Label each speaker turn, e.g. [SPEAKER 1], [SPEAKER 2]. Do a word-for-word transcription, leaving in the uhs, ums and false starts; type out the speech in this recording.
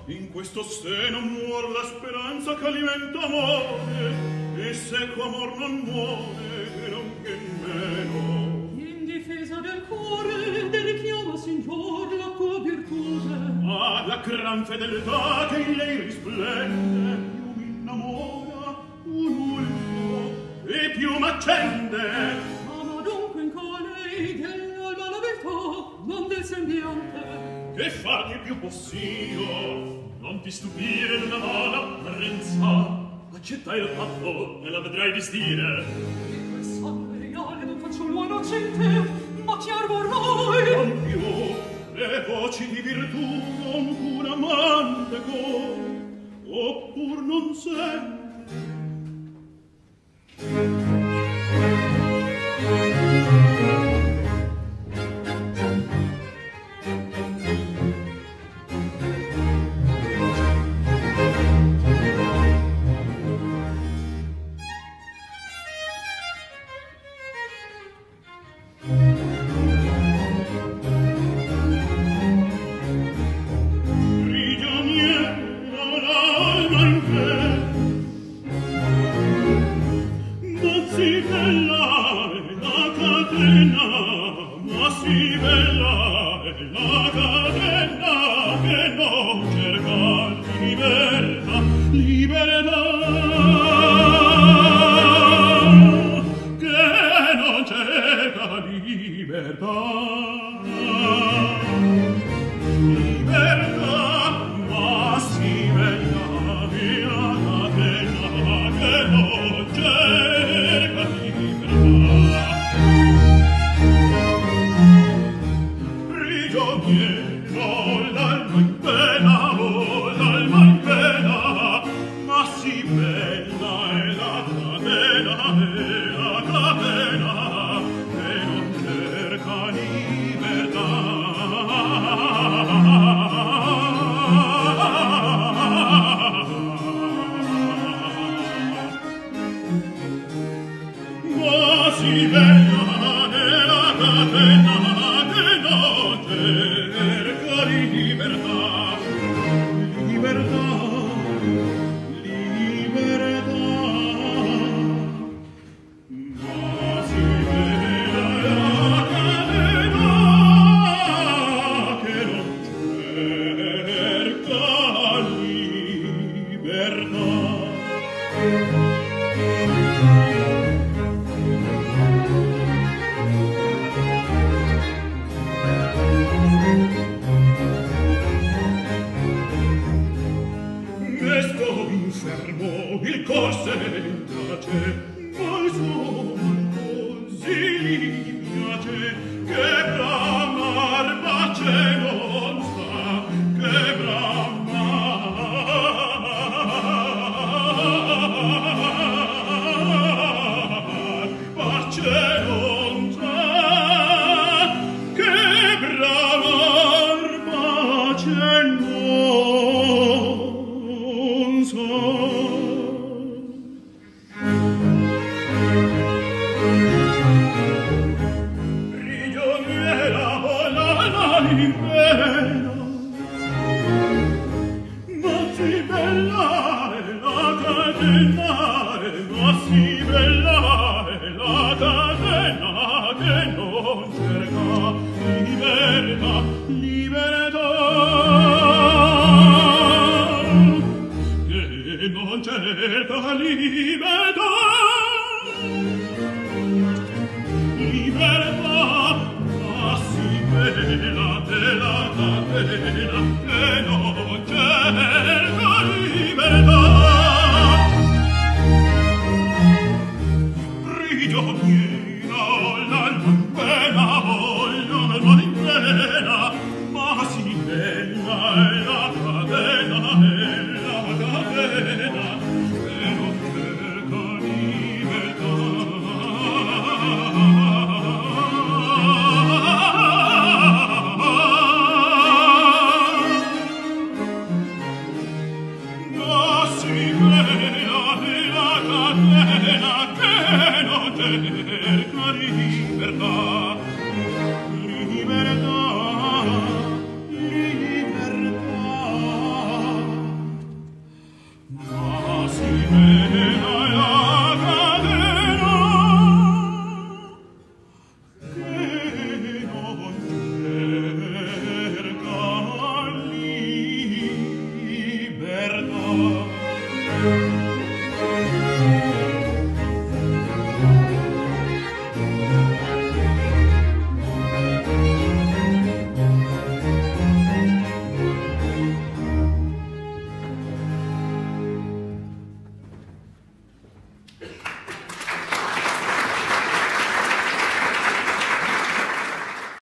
[SPEAKER 1] in questo seno muor la speranza che alimenta amore, e seco amor non muore, e non che meno.
[SPEAKER 2] In difesa del cuore, del richiama, signor, la tua virtute.
[SPEAKER 1] Ma la gran fedeltà che in lei risplende, più m'innamora un ultimo, e più m'accende.
[SPEAKER 2] Ama dunque in colei dell'alba la beltà, non del sembiante.
[SPEAKER 1] Che farti più possio, non ti stupire d'una mala apparenza. Accetta il fatto e la vedrai vestire.
[SPEAKER 2] Di quel sangue reale non faccio l'uomo innocente, ma chiar vorrai.
[SPEAKER 1] Non più le voci di virtù non pur amante cor, oppur non sente. Libertà, libertà.